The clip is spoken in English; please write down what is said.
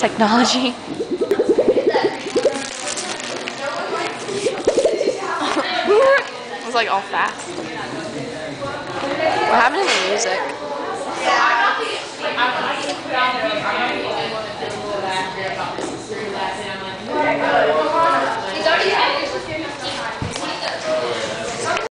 Technology. It was like all fast. What happened to the music?